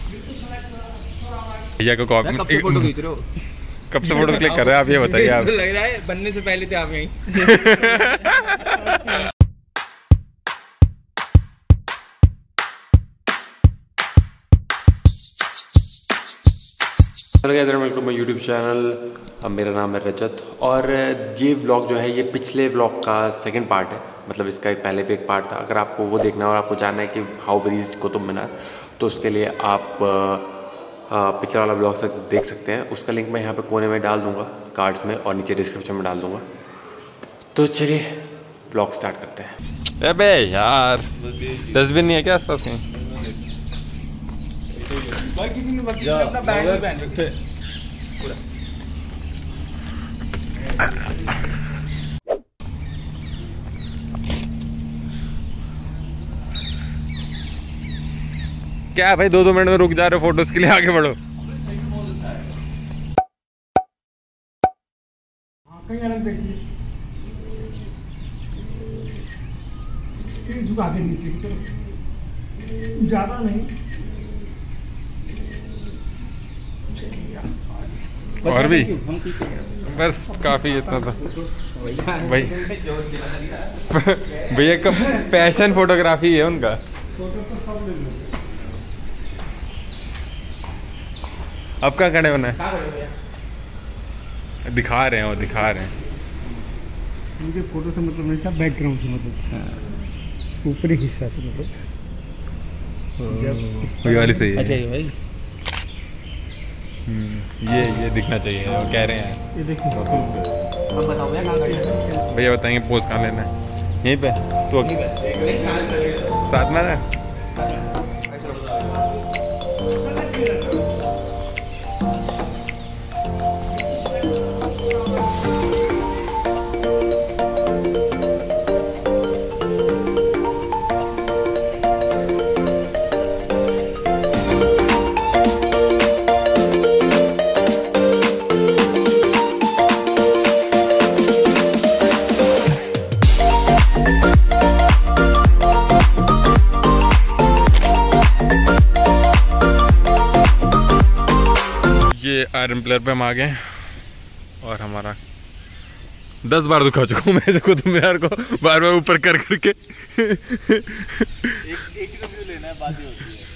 भैया को कॉपी कब से फोटो खींच रहे हो? कब से फोटो क्लिक कर रहे हैं आप, ये बताइए आप। लग रहा है बनने से पहले थे आप यहीं। Welcome to my YouTube channel. मेरा नाम है रजत और ये ब्लॉग जो है ये पिछले ब्लॉग का सेकंड पार्ट है। मतलब इसका पहले भी एक पार्ट था। अगर आपको वो देखना है और आपको जानना है कि हाउ वेरीज कुतुब मीनार, तो उसके लिए आप पिछला वाला ब्लॉग से देख सकते हैं। उसका लिंक मैं यहाँ पे कोने में डाल दूँगा कार्ड्स में और नीचे डिस्क्रिप्शन में डाल दूँगा। तो चलिए ब्लॉग स्टार्ट करते हैं। अबे यार डस्टबिन नहीं है क्या आसपास कहीं? भाई किसी ने अपना बैग में पहन रखे पूरा। क्या भाई 2-2 मिनट में रुक जा रहे हो फोटोज के लिए, आगे बढ़ो। झुका के नीचे की तरफ, ज्यादा नहीं। और भी बस काफी इतना था भाई। भैया का पैशन फोटोग्राफी है उनका। अब क्या करने बना है? दिखा रहे हैं, वो दिखा रहे हैं। मुझे फोटो से मतलब नहीं था, बैकग्राउंड से मतलब ऊपरी हिस्सा से मतलब। ये वाली सही है। अच्छा भाई ये दिखना चाहिए, वो कह रहे हैं। ये देखो अब बताओ भैया कहाँ खड़े हैं? भैया बताएंगे पोज कहाँ लेना है। यहीं पे तो साथ में ना। आयरन पिलर पे हम आ गए और हमारा 10 बार दिखा चुका हूँ मैं कुतुब मीनार को, बार बार ऊपर कर करके। एक रिव्यू लेना है, बात ही होती है।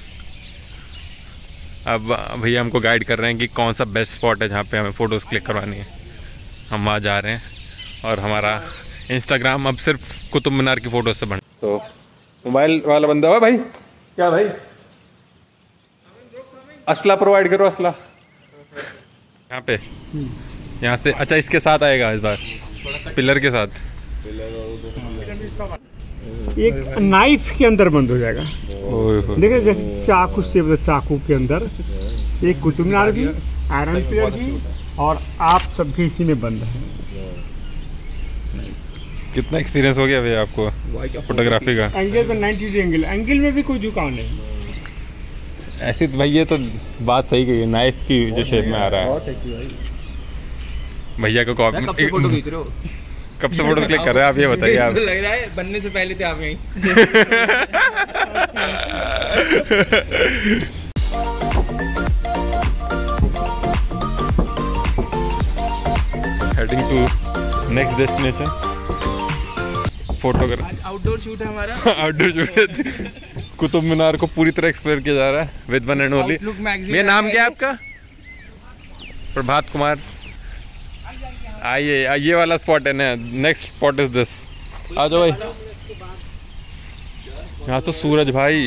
अब भैया हमको गाइड कर रहे हैं कि कौन सा बेस्ट स्पॉट है जहाँ पे हमें फ़ोटोज़ क्लिक करवानी है। हम वहाँ जा रहे हैं और हमारा इंस्टाग्राम अब सिर्फ कुतुब मीनार की फ़ोटोज़ से बन। तो मोबाइल वाला बंदा हुआ भाई, क्या भाई असला प्रोवाइड करो, असला यहाँ पे, यहाँ से। अच्छा इसके साथ आएगा इस बार, पिलर के साथ। एक नाइफ के अंदर बंद हो जाएगा। देखिए चाकू से, चाकू के अंदर एक कुतुब मीनार भी, आयरन पिलर भी, और आप सब भी इसी में बंद है। कितना एक्सपीरियंस हो गया भैया आपको फोटोग्राफी का? एंगल तो 90 एंगल, एंगल में भी कोई झुकाव नहीं। ऐसी तो भाई ये तो बात सही कही है, नाइफ की जो शेप में आ रहा है। भैया को कॉपी कब से फोटो खींच रहे हो? कब से फोटो क्लिक कर रहे हैं आप, ये बताइए आप। लग रहा है बनने से पहले थे आप यहीं। Heading to next destination. Photograph outdoor shoot है हमारा। आउटडोर शूट कुतुब मीनार को पूरी तरह एक्सप्लोर किया जा रहा है विद वन एंड ओनली। मेरा नाम क्या है आपका? प्रभात कुमार। आइए, ये वाला स्पॉट है ना, नेक्स्ट स्पॉट इज दिस। आ जाओ भाई। यहाँ तो सूरज भाई,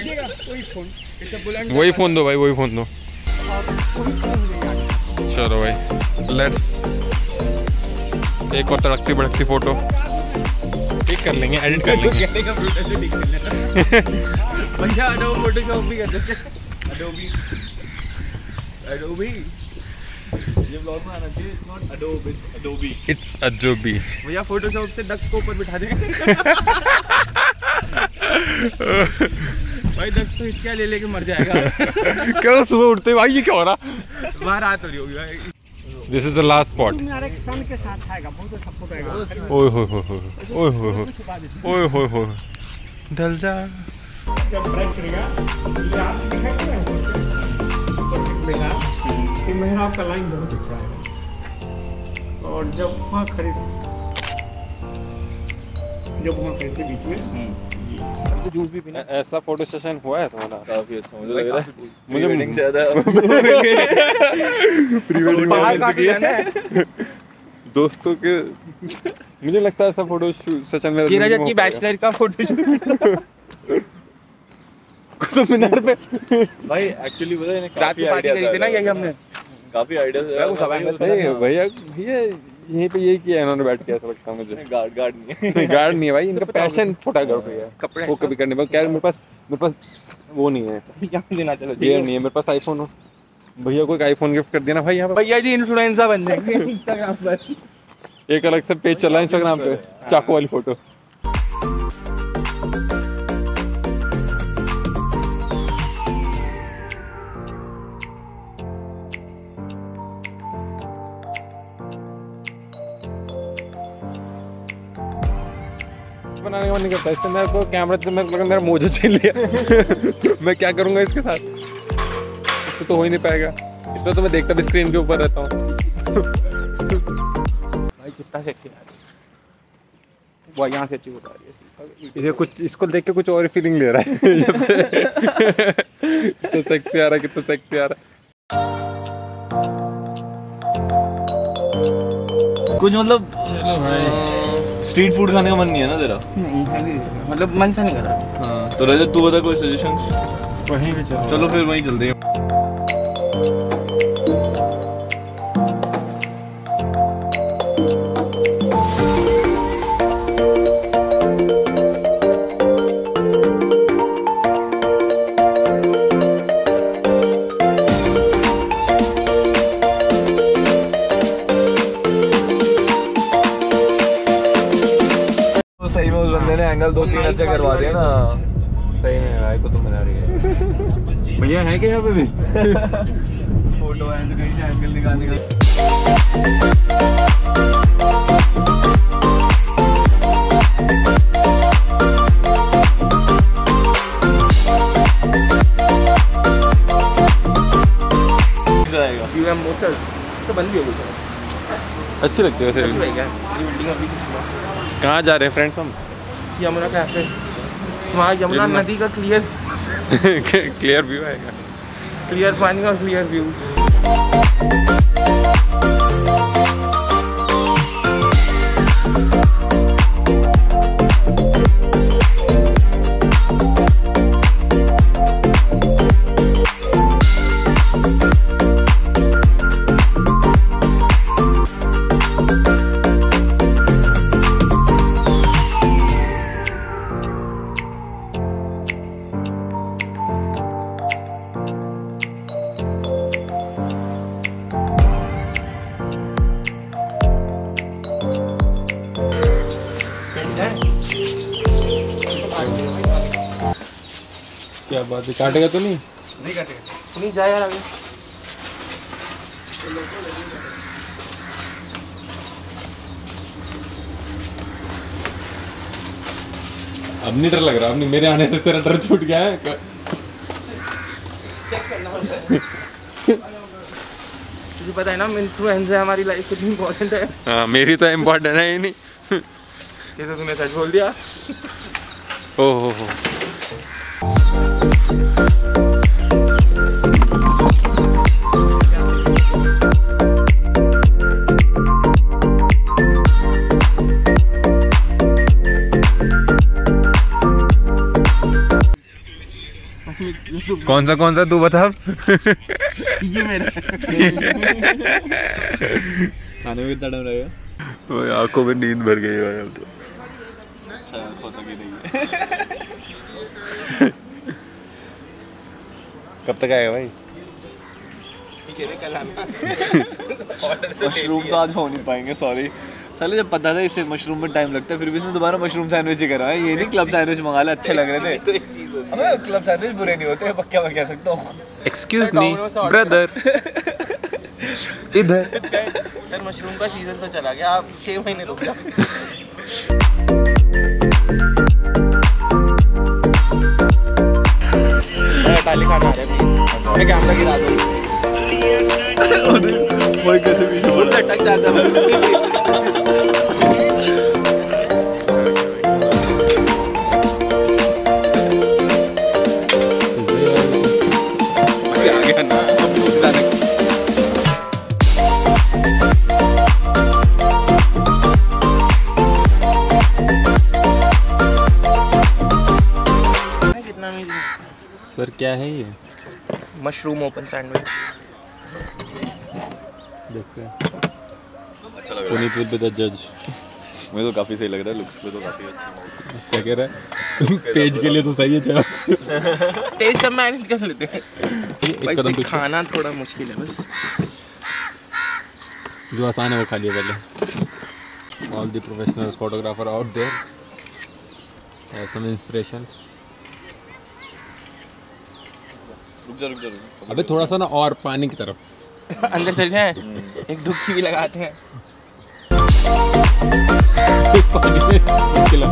वही फोन दो भाई, वही फोन दो। चलो भाई लेट्स, एक और तड़कती भड़कती फोटो ठीक कर लेंगे, एडिट कर लेंगे। भैया अडोबी फोटोशॉप भी कर देते हैं। अडोबी ये ब्लॉग में आना चाहिए। It's not Adobe, it's Adobe. It's Adobe. भैया फोटोशॉप से डक्स को ऊपर बिठा देंगे। भाई डक्स तो हिचकियाँ ले लेके मर जाएगा। क्यों सुबह उठते भाई ये क्या हो रहा? बाहर आ तो रही होगी भाई। This is the last spot. एक सन के साथ आएगा, बहुत अच्छा फोटो आएगा। ओए होए होए होए, ओए होए होए, ओए होए होए, ढल जा। जब ब्रेक करेगा ये आप दिखाई मेहराब, ये मेहराब का लाइन बहुत अच्छा है। और जब वहाँ खड़े बीच में तो जूस भी पीना। ऐसा फोटो सेशन हुआ है तुम्हारा? काफी अच्छा मुझे लग रहा है। मुझे वेडिंग से ज्यादा प्री वेडिंग बाहर काफी जाना है। दोस्तों के मुझे लगता है ऐसा फोटो सेशन में की रजत की बैचलर का फोटो शूट कुतुब मीनार पे। भाई एक्चुअली पता है रात को पार्टी करी थी ना यही हमने। काफी आइडियाज भैया यहीं पे यही किया इन्होंने बैठ के, ऐसा लगता है मुझे। गार्ड नहीं है। गार्ड नहीं है भाई, इनका पैशन फोटोग्राफी है। कपड़े वो कभी करने पर क्या मेरे पास वो नहीं है, देना चलो ये नहीं है मेरे पास आईफोन हो। भैया को एक आईफोन गिफ्ट कर दिया ना भाई यहाँ पे, भैया जी इन्फ्लुएंसर बन जाएंगे इंस्टाग्राम पर। एक अलग से पेज चला इंस्टाग्राम पे, चाकू वाली फोटो। बनाने का मन नहीं करता इससे, मेरे को कैमरा से मेरे को लगा मेरा मोजा छीन लिया। मैं क्या करूंगा इसके साथ, इससे तो हो ही नहीं पाएगा। इसमें तो मैं देखता भी स्क्रीन के ऊपर रहता हूँ। भाई कितना सेक्सी आ रही है वो, यहाँ से अच्छी फोटो आ रही है इसे कुछ इसको देख के कुछ और ही फीलिंग ले रहा है जब से। कितना सेक्सी आ रहा है, कितना सेक्सी आ रहा है। कुछ मतलब स्ट्रीट फूड खाने का मन नहीं है ना तेरा? मतलब मन से नहीं कर रहा। हाँ तो रजत तू बता कोई सजेशंस। वहीं पे चलो फिर वहीं चलते हैं। सही में उस बंदे ने एंगल 2-3 अच्छा करवा दिया ना। सही में भाई को तो बना रही है। भैया है क्या यहाँ पे भी? फोटो है तो कहीं से एंगल निकालने का। जाएगा यूएम मोटर तो बंद भी हो गई। अच्छी लगती है वैसे। अच्छी भाई क्या ये बिल्डिंग अभी कुछ कहाँ जा रहे हैं फ्रेंड्स हम? यमुना कैफे, वहाँ यमुना नदी का क्लियर क्लियर व्यू आएगा, क्लियर पानी और क्लियर व्यू। क्या बात है, काटेगा तो नहीं? नहीं काटेगा, नहीं जाए यार आगे। अब नहीं डर लग रहा, अब नहीं, मेरे आने से तेरा डर छूट गया है। तुझे पता है ना इन्फ्लुएंसर हमारी लाइफ कितनी इम्पोर्टेंट है। हाँ मेरी तो इम्पोर्टेंट है ही नहीं। ये तो तूने सच बोल दिया। ओहो हो। कौन सा तू बता। ये मेरा खाने में कितना टाइम लगेगा? आंखों में नींद भर गई भाई अब तो। कब तक आएगा भाई? मशरूम तो आज हो नहीं पाएंगे, सॉरी साले। जब पता था इससे मशरूम में टाइम लगता है, फिर भी इसने दोबारा मशरूम सैंडविच ही करा है। ये नहीं क्लब सैंडविच मंगा ले, अच्छे लग रहे थे। तो एक चीज अबे क्लब सैंडविच बुरे नहीं होते, पक्का मैं कह सकता हूँ। एक्सक्यूज मी ब्रदर, इधर सर मशरूम का सीजन तो चला गया, आप 6 महीने रुक जाओ। मैं खाना आ रहा है, मैं कैमरा गिरा दूँ। वही कैसे पीछे बोल अटक जाता है। आ गया ना सर क्या है ये? Mushroom open sandwich. देखते हैं। अच्छा लग रहा है। पुनीत विल बी द जज। मुझे तो काफी सही लग रहा है, लुक्स पे तो काफी अच्छा। क्या कह रहा है? पेज के लिए तो सही है। चलो टेस्ट सब मैनेज कर लेते हैं। एक कदम पीछे। खाना थोड़ा मुश्किल है बस। जो आसान है वो खा लिया पहले। All the professionals photographer out there, some inspiration. रुक जा। अबे थोड़ा सा ना और पानी की तरफ अंदर चल जाए, एक डुबकी भी लगाते हैं। पानी में खिला।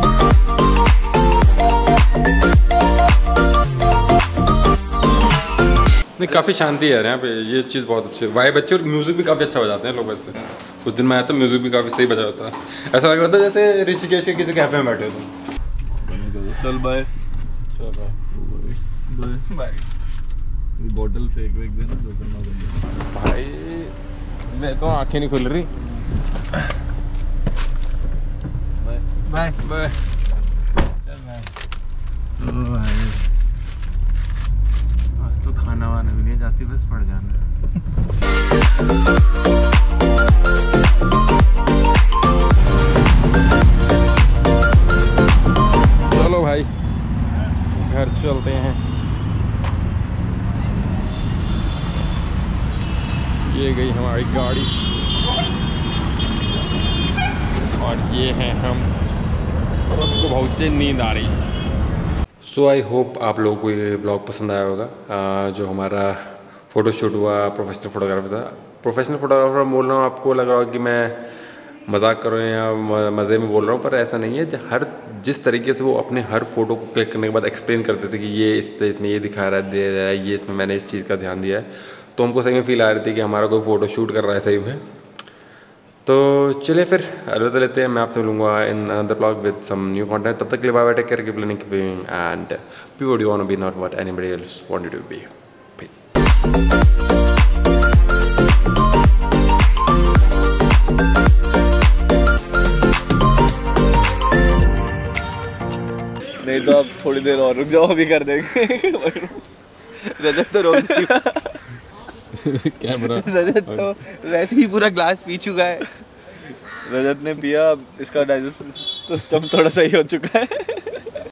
नहीं काफ़ी शांति है यहाँ पे, ये चीज़ बहुत अच्छी है। वाइब अच्छी और म्यूज़िक भी काफ़ी अच्छा बजाते हैं लोग। वैसे कुछ दिन में आया तो म्यूज़िक भी काफ़ी सही बजा होता है। ऐसा लग रहा था जैसे ऋषिकेश के किसी कैफे में बैठे हो। चल बाय। चलो बाय। बोतल फेंक देना, जो करना कर। भाई मैं तो आंखें नहीं खुल रही। Bye bye bye. चल बाय। ओ भाई आज तो खाना वाना भी नहीं जाती, बस पड़ जाना। चलो भाई घर चलते हैं। ये गई हमारी गाड़ी और ये हैं हम। उसको बहुत तेज नींद आ रही है। सो आई होप आप लोगों को ये व्लॉग पसंद आया होगा। जो हमारा फ़ोटोशूट हुआ प्रोफेशनल फ़ोटोग्राफर था। प्रोफेशनल फ़ोटोग्राफर बोल रहा हूँ, आपको लग रहा होगा कि मैं मजाक कर रहे हैं या मज़े में बोल रहा हूँ, पर ऐसा नहीं है। जिस तरीके से वो अपने हर फ़ोटो को क्लिक करने के बाद एक्सप्लेन करते थे कि ये इसमें ये दिखा रहा है, दे रहा है, ये इसमें मैंने इस चीज़ का ध्यान दिया है, तो हमको सही में फील आ रही थी कि हमारा कोई फ़ोटो शूट कर रहा है सही में। तो चलिए फिर अलविदा लेते हैं। मैं आपसे मिलूंगा in another blog with some new content. तब तक के लिए bye bye, take care, keep learning, keep being and be what you want to be, not what anybody else want you to be. Peace. नहीं तो आप थोड़ी देर और रुक जाओ, अभी कर देंगे। रजत तो रोक दिया। कैमरा रजत तो वैसे ही पूरा ग्लास पी चुका है। रजत ने पिया, अब इसका डाइजेस्ट सिस्टम थोड़ा सही हो चुका है।